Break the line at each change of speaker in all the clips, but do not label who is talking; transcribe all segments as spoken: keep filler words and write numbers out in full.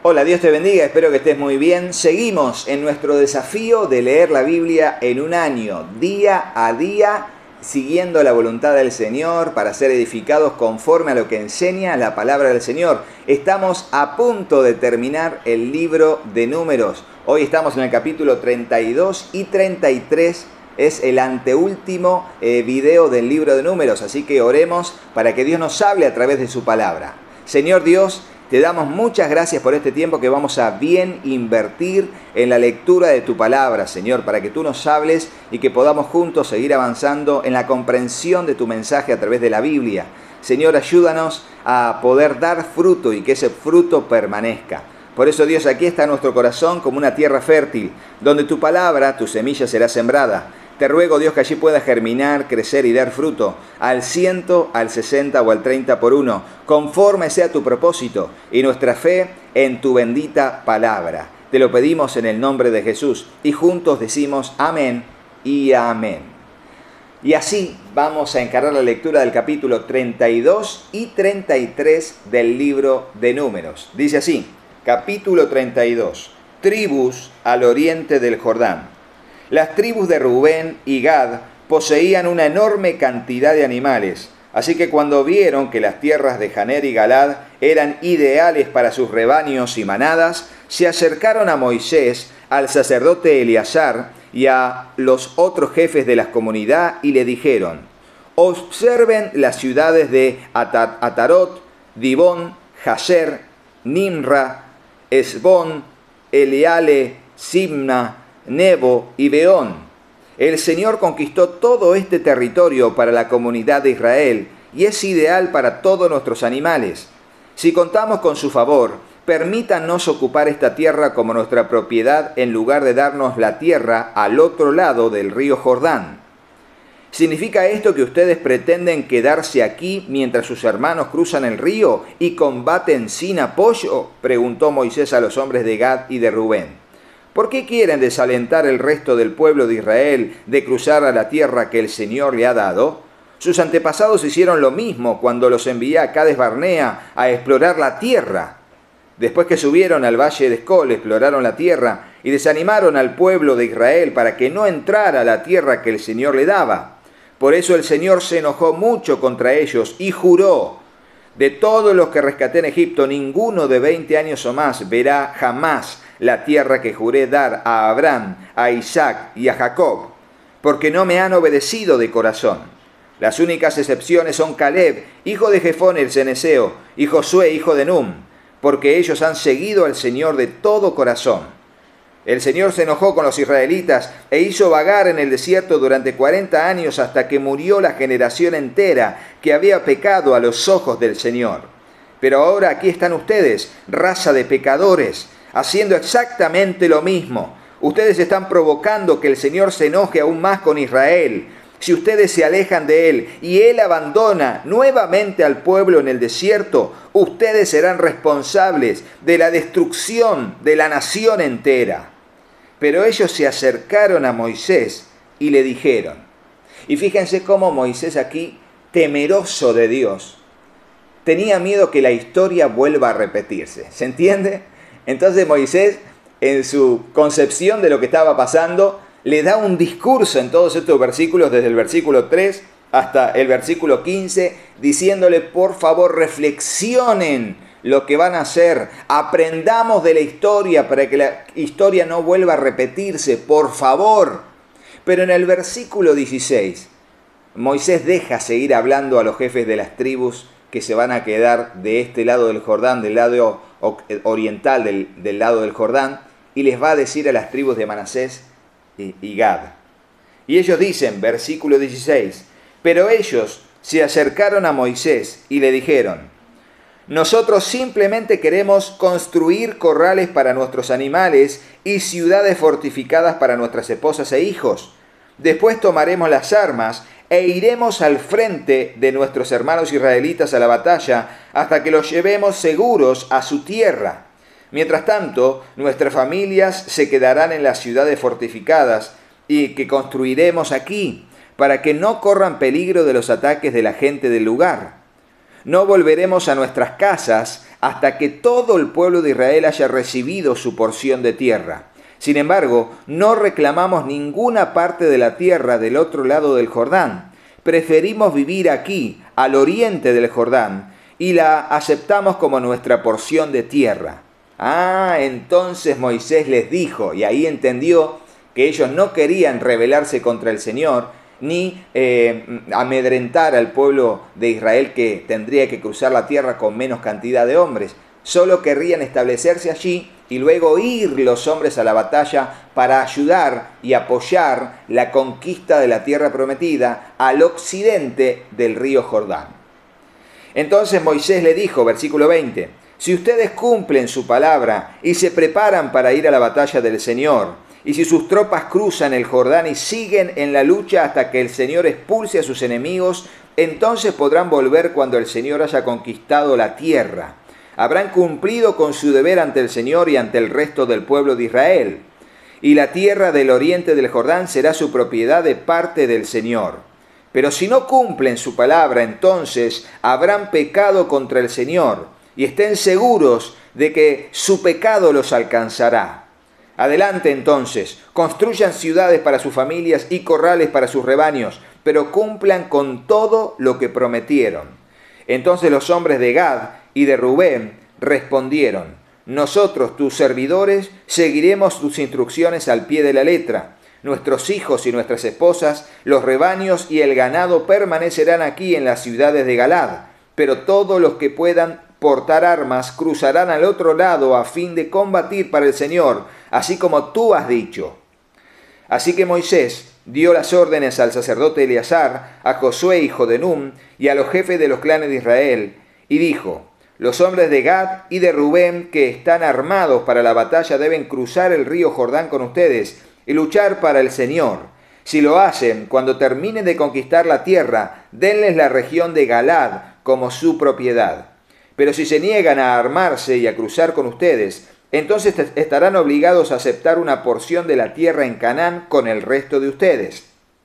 Hola, Dios te bendiga, espero que estés muy bien. Seguimos en nuestro desafío de leer la Biblia en un año, día a día, siguiendo la voluntad del Señor para ser edificados conforme a lo que enseña la palabra del Señor. Estamos a punto de terminar el libro de Números. Hoy estamos en el capítulo treinta y dos y treinta y tres. Es el anteúltimo eh, video del libro de Números, así que oremos para que Dios nos hable a través de su palabra. Señor Dios, te damos muchas gracias por este tiempo que vamos a bien invertir en la lectura de tu palabra, Señor, para que tú nos hables y que podamos juntos seguir avanzando en la comprensión de tu mensaje a través de la Biblia. Señor, ayúdanos a poder dar fruto y que ese fruto permanezca. Por eso, Dios, aquí está nuestro corazón como una tierra fértil, donde tu palabra, tu semilla será sembrada. Te ruego, Dios, que allí pueda germinar, crecer y dar fruto, al ciento, al sesenta o al treinta por uno, conforme sea tu propósito y nuestra fe en tu bendita palabra. Te lo pedimos en el nombre de Jesús y juntos decimos amén y amén. Y así vamos a encarar la lectura del capítulo treinta y dos y treinta y tres del libro de Números. Dice así, capítulo treinta y dos, tribus al oriente del Jordán. Las tribus de Rubén y Gad poseían una enorme cantidad de animales, así que cuando vieron que las tierras de Janer y Galad eran ideales para sus rebaños y manadas, se acercaron a Moisés, al sacerdote Eleazar y a los otros jefes de la comunidad y le dijeron: observen las ciudades de Atarot, Dibón, Jazer, Nimra, Esbón, Eleale, Simna, Nebo y Beón. El Señor conquistó todo este territorio para la comunidad de Israel y es ideal para todos nuestros animales. Si contamos con su favor, permítanos ocupar esta tierra como nuestra propiedad en lugar de darnos la tierra al otro lado del río Jordán. ¿Significa esto que ustedes pretenden quedarse aquí mientras sus hermanos cruzan el río y combaten sin apoyo?, preguntó Moisés a los hombres de Gad y de Rubén. ¿Por qué quieren desalentar el resto del pueblo de Israel de cruzar a la tierra que el Señor le ha dado? Sus antepasados hicieron lo mismo cuando los envié a Cades Barnea a explorar la tierra. Después que subieron al valle de Escol, exploraron la tierra y desanimaron al pueblo de Israel para que no entrara a la tierra que el Señor le daba. Por eso el Señor se enojó mucho contra ellos y juró: de todos los que rescaté en Egipto, ninguno de veinte años o más verá jamás la tierra que juré dar a Abraham, a Isaac y a Jacob, porque no me han obedecido de corazón. Las únicas excepciones son Caleb, hijo de Jefón el ceneseo, y Josué, hijo de Num, porque ellos han seguido al Señor de todo corazón. El Señor se enojó con los israelitas e hizo vagar en el desierto durante cuarenta años hasta que murió la generación entera que había pecado a los ojos del Señor. Pero ahora aquí están ustedes, raza de pecadores, haciendo exactamente lo mismo. Ustedes están provocando que el Señor se enoje aún más con Israel. Si ustedes se alejan de Él y Él abandona nuevamente al pueblo en el desierto, ustedes serán responsables de la destrucción de la nación entera. Pero ellos se acercaron a Moisés y le dijeron, y fíjense cómo Moisés aquí, temeroso de Dios, tenía miedo que la historia vuelva a repetirse. ¿Se entiende? Entonces Moisés, en su concepción de lo que estaba pasando, le da un discurso en todos estos versículos, desde el versículo tres hasta el versículo quince, diciéndole: por favor, reflexionen lo que van a hacer, aprendamos de la historia para que la historia no vuelva a repetirse, por favor. Pero en el versículo dieciséis, Moisés deja seguir hablando a los jefes de las tribus que se van a quedar de este lado del Jordán, del lado oriental del, del lado del Jordán, y les va a decir a las tribus de Manasés y, y Gad. Y ellos dicen, versículo dieciséis, pero ellos se acercaron a Moisés y le dijeron: nosotros simplemente queremos construir corrales para nuestros animales y ciudades fortificadas para nuestras esposas e hijos. Después tomaremos las armas e iremos al frente de nuestros hermanos israelitas a la batalla hasta que los llevemos seguros a su tierra. Mientras tanto, nuestras familias se quedarán en las ciudades fortificadas y que construiremos aquí, para que no corran peligro de los ataques de la gente del lugar. No volveremos a nuestras casas hasta que todo el pueblo de Israel haya recibido su porción de tierra. Sin embargo, no reclamamos ninguna parte de la tierra del otro lado del Jordán. Preferimos vivir aquí, al oriente del Jordán, y la aceptamos como nuestra porción de tierra. Ah, entonces Moisés les dijo, y ahí entendió que ellos no querían rebelarse contra el Señor, ni eh, amedrentar al pueblo de Israel que tendría que cruzar la tierra con menos cantidad de hombres. Solo querrían establecerse allí y luego ir los hombres a la batalla para ayudar y apoyar la conquista de la tierra prometida al occidente del río Jordán. Entonces Moisés le dijo, versículo veinte, si ustedes cumplen su palabra y se preparan para ir a la batalla del Señor, y si sus tropas cruzan el Jordán y siguen en la lucha hasta que el Señor expulse a sus enemigos, entonces podrán volver cuando el Señor haya conquistado la tierra. Habrán cumplido con su deber ante el Señor y ante el resto del pueblo de Israel. Y la tierra del oriente del Jordán será su propiedad de parte del Señor. Pero si no cumplen su palabra, entonces habrán pecado contra el Señor, y estén seguros de que su pecado los alcanzará. Adelante entonces, construyan ciudades para sus familias y corrales para sus rebaños, pero cumplan con todo lo que prometieron. Entonces los hombres de Gad y de Rubén respondieron, nosotros, tus servidores, seguiremos tus instrucciones al pie de la letra. Nuestros hijos y nuestras esposas, los rebaños y el ganado permanecerán aquí en las ciudades de Galad, pero todos los que puedan portar armas cruzarán al otro lado a fin de combatir para el Señor, así como tú has dicho. Así que Moisés dio las órdenes al sacerdote Eleazar, a Josué hijo de Nun, y a los jefes de los clanes de Israel, y dijo, los hombres de Gad y de Rubén que están armados para la batalla deben cruzar el río Jordán con ustedes y luchar para el Señor. Si lo hacen, cuando terminen de conquistar la tierra, denles la región de Galad como su propiedad. Pero si se niegan a armarse y a cruzar con ustedes, entonces estarán obligados a aceptar una porción de la tierra en Canaán con el resto de ustedes.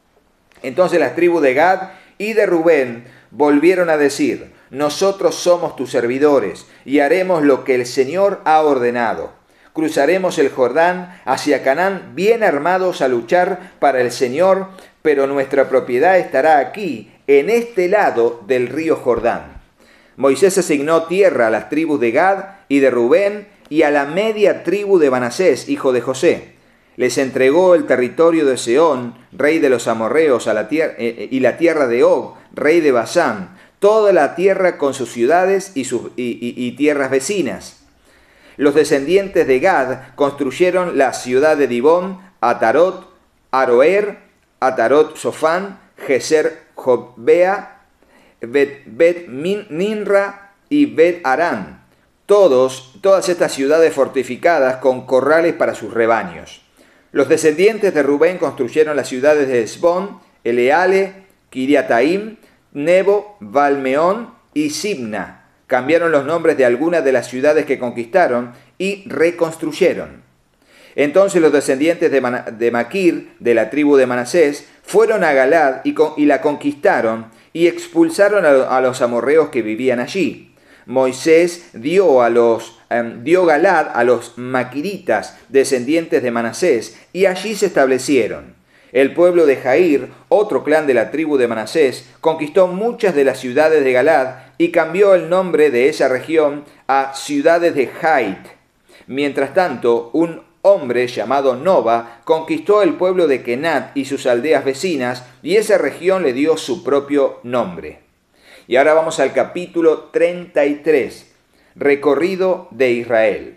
Entonces las tribus de Gad y de Rubén volvieron a decir, nosotros somos tus servidores y haremos lo que el Señor ha ordenado. Cruzaremos el Jordán hacia Canaán bien armados a luchar para el Señor, pero nuestra propiedad estará aquí, en este lado del río Jordán. Moisés asignó tierra a las tribus de Gad y de Rubén y a la media tribu de Manasés, hijo de José. Les entregó el territorio de Sehón, rey de los amorreos, a la tierra, eh, y la tierra de Og, rey de Basán, toda la tierra con sus ciudades y, sus, y, y, y tierras vecinas. Los descendientes de Gad construyeron la ciudad de Dibón, Atarot, Aroer, Atarot Sofán, Geser Jobea, Bet, Bet Ninra y Bet Arán, todos, todas estas ciudades fortificadas con corrales para sus rebaños. Los descendientes de Rubén construyeron las ciudades de Esbón, Eleale, Kiriataim, Nebo, Balmeón y Sibna. Cambiaron los nombres de algunas de las ciudades que conquistaron y reconstruyeron. Entonces los descendientes de, Man- de Maquir, de la tribu de Manasés, fueron a Galad y, con- y la conquistaron y expulsaron a, a los amorreos que vivían allí. Moisés dio, a los, eh, dio Galad a los maquiritas, descendientes de Manasés, y allí se establecieron. El pueblo de Jair, otro clan de la tribu de Manasés, conquistó muchas de las ciudades de Galad y cambió el nombre de esa región a ciudades de Jait. Mientras tanto, un hombre llamado Nova conquistó el pueblo de Kenat y sus aldeas vecinas, y esa región le dio su propio nombre. Y ahora vamos al capítulo treinta y tres, recorrido de Israel.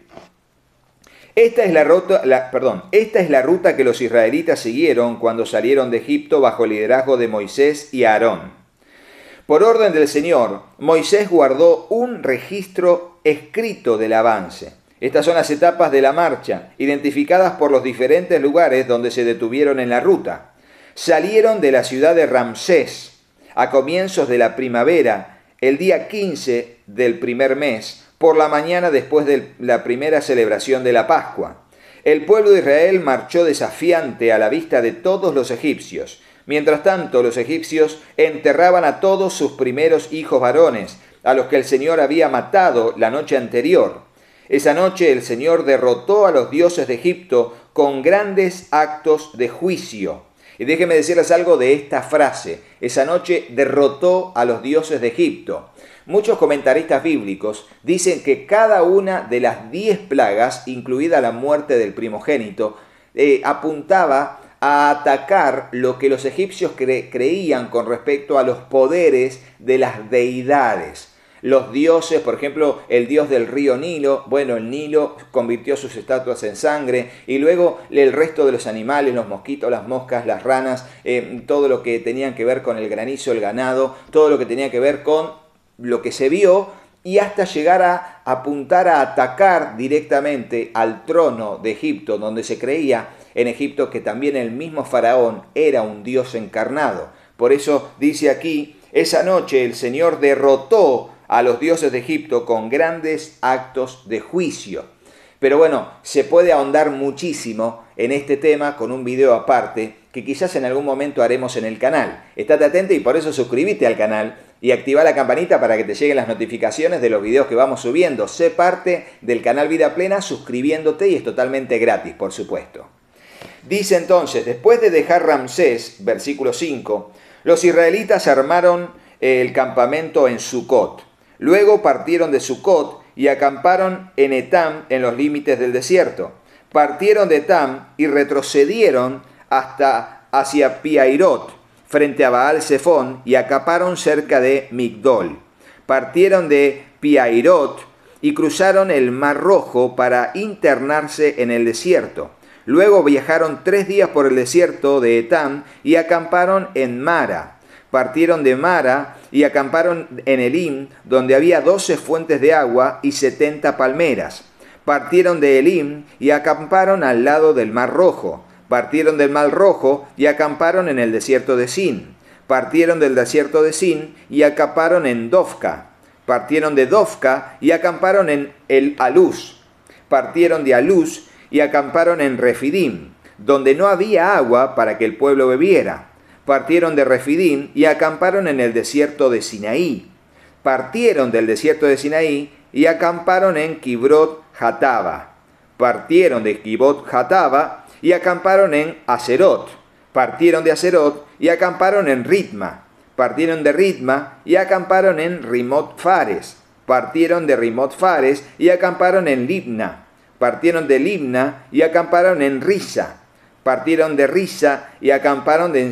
Esta es la ruta, la, perdón, esta es la ruta que los israelitas siguieron cuando salieron de Egipto bajo el liderazgo de Moisés y Aarón. Por orden del Señor, Moisés guardó un registro escrito del avance. Estas son las etapas de la marcha, identificadas por los diferentes lugares donde se detuvieron en la ruta. Salieron de la ciudad de Ramsés a comienzos de la primavera, el día quince del primer mes, por la mañana después de la primera celebración de la Pascua. El pueblo de Israel marchó desafiante a la vista de todos los egipcios. Mientras tanto, los egipcios enterraban a todos sus primeros hijos varones a los que el Señor había matado la noche anterior. Esa noche el Señor derrotó a los dioses de Egipto con grandes actos de juicio. Y déjenme decirles algo de esta frase. Esa noche derrotó a los dioses de Egipto. Muchos comentaristas bíblicos dicen que cada una de las diez plagas, incluida la muerte del primogénito, eh, apuntaba a atacar lo que los egipcios cre- creían con respecto a los poderes de las deidades. Los dioses, por ejemplo, el dios del río Nilo, bueno, el Nilo convirtió sus estatuas en sangre, y luego el resto de los animales, los mosquitos, las moscas, las ranas, eh, todo lo que tenían que ver con el granizo, el ganado, todo lo que tenía que ver con lo que se vio, y hasta llegar a apuntar a atacar directamente al trono de Egipto, donde se creía en Egipto que también el mismo faraón era un dios encarnado. Por eso dice aquí, esa noche el Señor derrotó a los dioses de Egipto con grandes actos de juicio. Pero bueno, se puede ahondar muchísimo en este tema con un video aparte que quizás en algún momento haremos en el canal. Estate atento y por eso suscríbete al canal y activa la campanita para que te lleguen las notificaciones de los videos que vamos subiendo. Sé parte del canal Vida Plena suscribiéndote y es totalmente gratis, por supuesto. Dice entonces, después de dejar Ramsés, versículo cinco, los israelitas armaron el campamento en Sucot. Luego partieron de Sucot y acamparon en Etam, en los límites del desierto. Partieron de Etam y retrocedieron hasta hacia Piairot, frente a Baal Zephón, y acamparon cerca de Migdol. Partieron de Piairot y cruzaron el Mar Rojo para internarse en el desierto. Luego viajaron tres días por el desierto de Etam y acamparon en Mara. Partieron de Mara y acamparon en Elim, donde había doce fuentes de agua y setenta palmeras. Partieron de Elim y acamparon al lado del Mar Rojo. Partieron del Mar Rojo y acamparon en el desierto de Sin. Partieron del desierto de Sin y acamparon en Dofca. Partieron de Dofca y acamparon en el Aluz. Partieron de Aluz y acamparon en Refidim, donde no había agua para que el pueblo bebiera. Partieron de Refidim y acamparon en el desierto de Sinaí. Partieron del desierto de Sinaí y acamparon en Kibrot Hataba. Partieron de Kibrot Hataba y acamparon en Aserot. Partieron de Aserot y acamparon en Ritma. Partieron de Ritma y acamparon en Rimot Fares. Partieron de Rimot Fares y acamparon en Libna. Partieron de Libna y acamparon en Risa. Partieron de Risa y acamparon de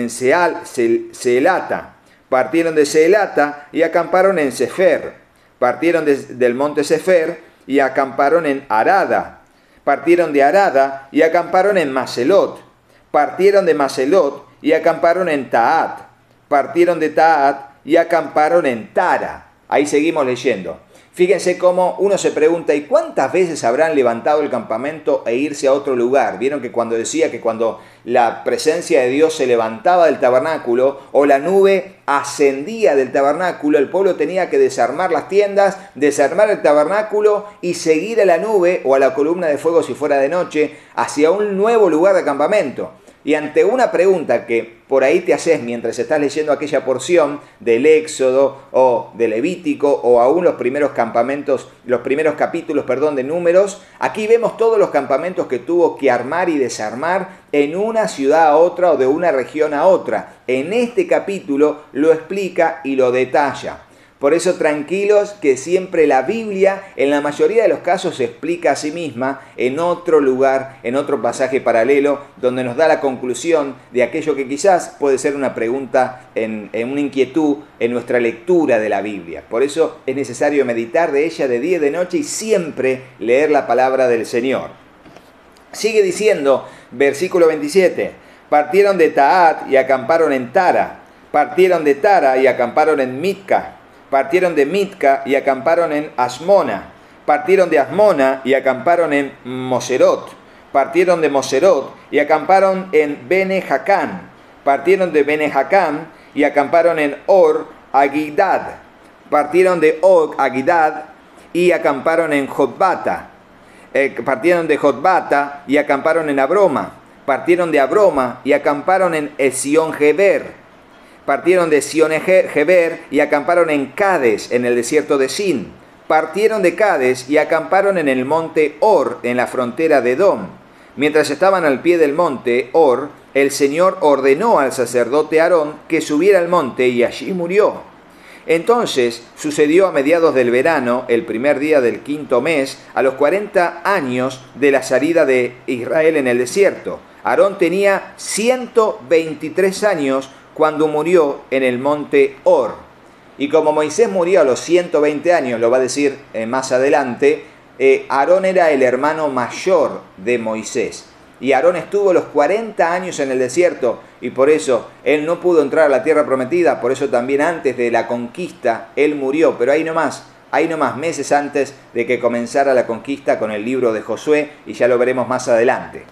Seelata. Partieron de Seelata y acamparon en Sefer. Partieron de, del monte Sefer y acamparon en Arada. Partieron de Arada y acamparon en Maselot. Partieron de Maselot y acamparon en Taat. Partieron de Taat y acamparon en Tara. Ahí seguimos leyendo. Fíjense cómo uno se pregunta, ¿y cuántas veces habrán levantado el campamento e irse a otro lugar? Vieron que cuando decía que cuando la presencia de Dios se levantaba del tabernáculo o la nube ascendía del tabernáculo, el pueblo tenía que desarmar las tiendas, desarmar el tabernáculo y seguir a la nube o a la columna de fuego si fuera de noche hacia un nuevo lugar de campamento. Y ante una pregunta que por ahí te haces mientras estás leyendo aquella porción del Éxodo o de Levítico o aún los primeros campamentos, los primeros capítulos, perdón, de Números, aquí vemos todos los campamentos que tuvo que armar y desarmar en una ciudad a otra o de una región a otra. En este capítulo lo explica y lo detalla. Por eso tranquilos que siempre la Biblia en la mayoría de los casos se explica a sí misma en otro lugar, en otro pasaje paralelo, donde nos da la conclusión de aquello que quizás puede ser una pregunta, en, en una inquietud en nuestra lectura de la Biblia. Por eso es necesario meditar de ella de día y de noche y siempre leer la palabra del Señor. Sigue diciendo, versículo veintisiete, partieron de Taat y acamparon en Tara, partieron de Tara y acamparon en Mitca. Partieron de Mitca y acamparon en Asmona. Partieron de Asmona y acamparon en Moserot. Partieron de Moserot y acamparon en Bene Jacán. Partieron de Bene Jacán y acamparon en Or Agidad. Partieron de Or Agidad y acamparon en Jotbata. Eh, partieron de Jotbata y acamparon en Abroma. Partieron de Abroma y acamparon en Esión Geber. Partieron de Sion-Geber y acamparon en Cades, en el desierto de Sin. Partieron de Cades y acamparon en el monte Hor, en la frontera de Edom. Mientras estaban al pie del monte Hor, el Señor ordenó al sacerdote Aarón que subiera al monte y allí murió. Entonces sucedió a mediados del verano, el primer día del quinto mes, a los cuarenta años de la salida de Israel en el desierto. Aarón tenía ciento veintitrés años cuando murió en el monte Hor. Y como Moisés murió a los ciento veinte años, lo va a decir eh, más adelante, eh, Aarón era el hermano mayor de Moisés. Y Aarón estuvo los cuarenta años en el desierto y por eso él no pudo entrar a la tierra prometida, por eso también antes de la conquista él murió, pero ahí nomás, ahí nomás, meses antes de que comenzara la conquista con el libro de Josué, y ya lo veremos más adelante.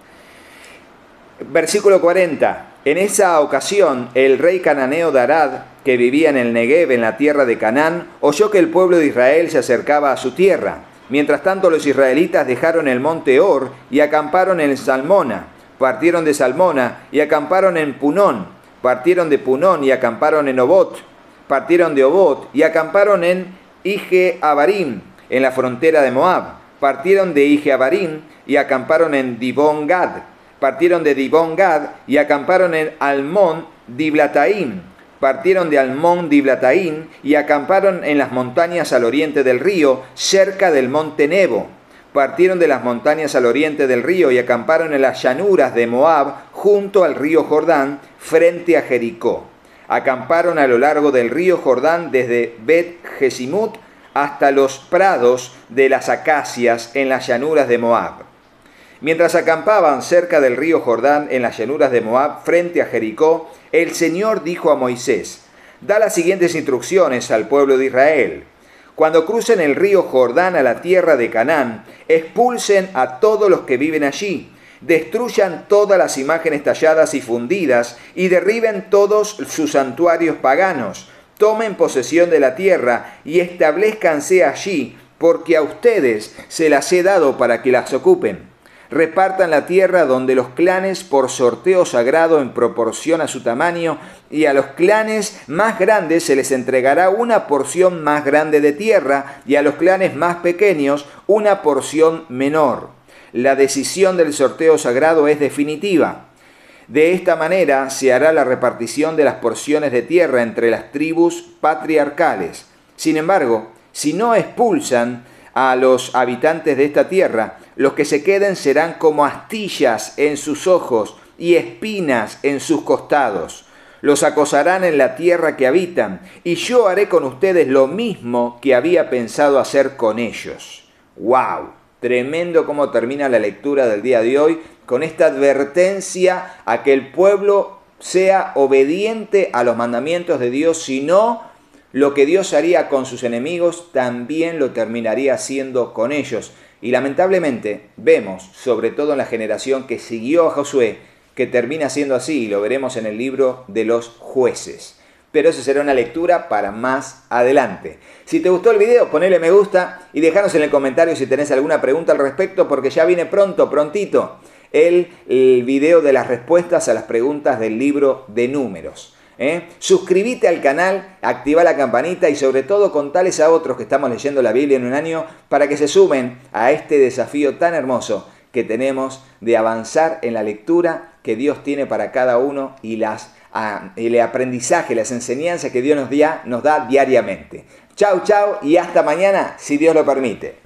Versículo cuarenta. En esa ocasión el rey cananeo de Arad, que vivía en el Negev, en la tierra de Canaán, oyó que el pueblo de Israel se acercaba a su tierra. Mientras tanto los israelitas dejaron el monte Hor y acamparon en Salmona. Partieron de Salmona y acamparon en Punón. Partieron de Punón y acamparon en Obot. Partieron de Obot y acamparon en Ije-Abarim, en la frontera de Moab. Partieron de Ije-Abarim y acamparon en Dibón-Gad. Partieron de Dibón-Gad y acamparon en Almón-Diblataim. Partieron de Almón-Diblataim y acamparon en las montañas al oriente del río, cerca del monte Nebo. Partieron de las montañas al oriente del río y acamparon en las llanuras de Moab, junto al río Jordán, frente a Jericó. Acamparon a lo largo del río Jordán desde Bet-Jesimut hasta los prados de las acacias en las llanuras de Moab. Mientras acampaban cerca del río Jordán en las llanuras de Moab frente a Jericó, el Señor dijo a Moisés: da las siguientes instrucciones al pueblo de Israel. Cuando crucen el río Jordán a la tierra de Canaán, expulsen a todos los que viven allí, destruyan todas las imágenes talladas y fundidas y derriben todos sus santuarios paganos. Tomen posesión de la tierra y establezcanse allí, porque a ustedes se las he dado para que las ocupen. Repartan la tierra donde los clanes por sorteo sagrado en proporción a su tamaño, y a los clanes más grandes se les entregará una porción más grande de tierra, y a los clanes más pequeños una porción menor. La decisión del sorteo sagrado es definitiva. De esta manera se hará la repartición de las porciones de tierra entre las tribus patriarcales. Sin embargo, si no expulsan a los habitantes de esta tierra, los que se queden serán como astillas en sus ojos y espinas en sus costados. Los acosarán en la tierra que habitan, y yo haré con ustedes lo mismo que había pensado hacer con ellos. ¡Wow! Tremendo cómo termina la lectura del día de hoy, con esta advertencia a que el pueblo sea obediente a los mandamientos de Dios, si no, lo que Dios haría con sus enemigos también lo terminaría haciendo con ellos. Y lamentablemente vemos, sobre todo en la generación que siguió a Josué, que termina siendo así, y lo veremos en el libro de los jueces. Pero eso será una lectura para más adelante. Si te gustó el video, ponele me gusta y dejanos en el comentario si tenés alguna pregunta al respecto, porque ya viene pronto, prontito, el, el video de las respuestas a las preguntas del libro de Números. ¿Eh? Suscríbete al canal, activa la campanita y sobre todo contales a otros que estamos leyendo la Biblia en un año para que se sumen a este desafío tan hermoso que tenemos de avanzar en la lectura que Dios tiene para cada uno y las, a, el aprendizaje, las enseñanzas que Dios nos da, nos da diariamente. Chau, chau y hasta mañana si Dios lo permite.